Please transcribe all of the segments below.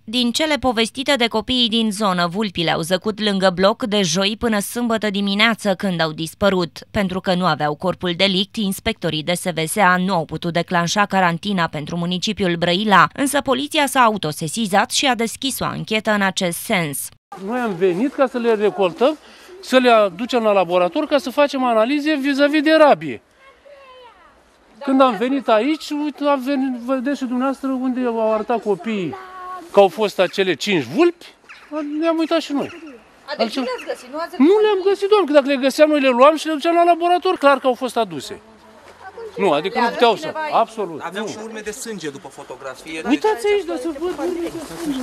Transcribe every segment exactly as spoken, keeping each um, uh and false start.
Din cele povestite de copiii din zonă, vulpile au zăcut lângă bloc de joi până sâmbătă dimineață, când au dispărut. Pentru că nu aveau corpul delict, inspectorii de S V S A nu au putut declanșa carantina pentru municipiul Brăila, însă poliția s-a autosesizat și a deschis o anchetă în acest sens. Noi am venit ca să le recoltăm, să le aducem la laborator ca să facem analize vis-a-vis de rabie. Când am venit aici, uite, am venit, vedeți și dumneavoastră unde au arătat copiii că au fost acele cinci vulpi, ne-am uitat și noi. A, deci nu le-ați găsit? Nu, ați nu le-am găsit, doamne, că dacă le găseam, noi le luam și le duceam la laborator, clar că au fost aduse. Nu, adică nu puteau să... Absolut. Aveam și urme de sânge după fotografie. Uitați aici, dar să văd urme de sânge.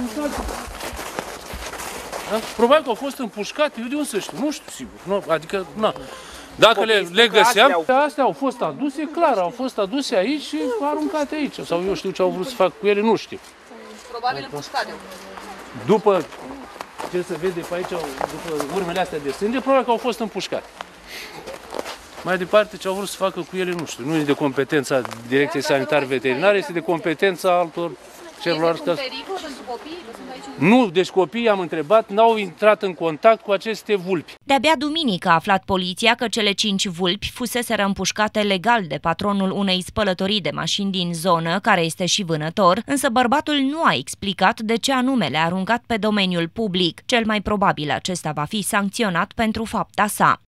Da? Probabil că au fost împușcate, eu de unde să știu, nu știu sigur. Nu, adică, na. Dacă le, le găseam, astea au fost aduse, clar, au fost aduse aici și aruncate aici. Sau eu știu ce au vrut să fac cu ele, nu știu. Probabil împușcate. După ce se vede pe aici, după urmele astea de sânge, probabil că au fost împușcate. Mai departe, ce au vrut să facă cu ele, nu știu. Nu e de competența Direcției Sanitar-Veterinare, este de competența altor celorlalți. Este un pericol pentru copii? Nu, deci copiii, am întrebat, n-au intrat în contact cu aceste vulpi. De-abia duminică a aflat poliția că cele cinci vulpi fuseseră împușcate legal de patronul unei spălătorii de mașini din zonă, care este și vânător, însă bărbatul nu a explicat de ce anume le-a aruncat pe domeniul public. Cel mai probabil acesta va fi sancționat pentru fapta sa.